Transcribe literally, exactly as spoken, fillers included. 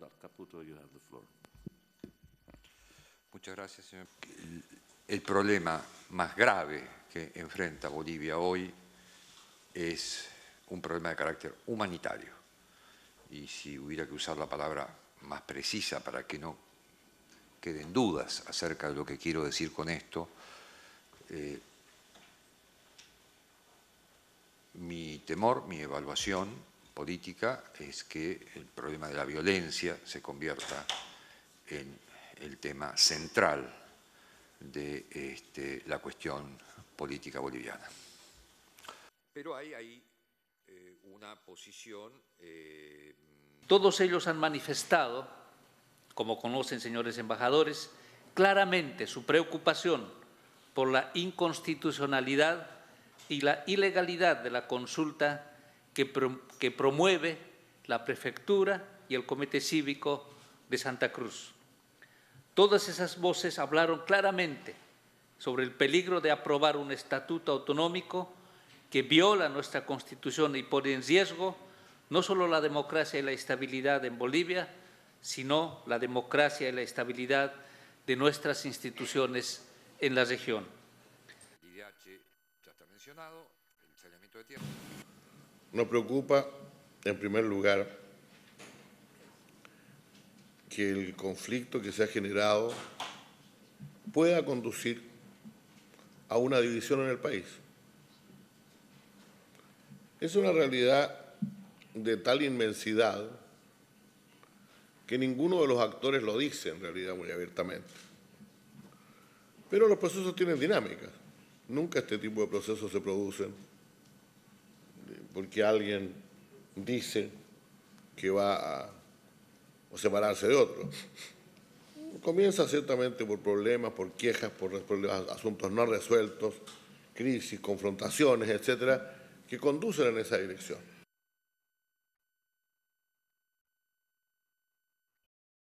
Caputo, you have the floor. Muchas gracias, señor. El, el problema más grave que enfrenta Bolivia hoy es un problema de carácter humanitario. Y si hubiera que usar la palabra más precisa para que no queden dudas acerca de lo que quiero decir con esto, eh, mi temor, mi evaluación política es que el problema de la violencia se convierta en el tema central de este, la cuestión política boliviana. Pero hay ahí eh, una posición... Eh, Todos ellos han manifestado, como conocen, señores embajadores, claramente su preocupación por la inconstitucionalidad y la ilegalidad de la consulta que, pro, que promueve la Prefectura y el Comité Cívico de Santa Cruz. Todas esas voces hablaron claramente sobre el peligro de aprobar un estatuto autonómico que viola nuestra Constitución y pone en riesgo no solo la democracia y la estabilidad en Bolivia, sino la democracia y la estabilidad de nuestras instituciones en la región. Nos preocupa, en primer lugar, que el conflicto que se ha generado pueda conducir a una división en el país. Es una realidad de tal inmensidad que ninguno de los actores lo dice en realidad muy abiertamente. Pero los procesos tienen dinámica. Nunca este tipo de procesos se producen porque alguien dice que va a o separarse de otro. Comienza ciertamente por problemas, por quejas, por asuntos no resueltos, crisis, confrontaciones, etcétera, que conducen en esa dirección.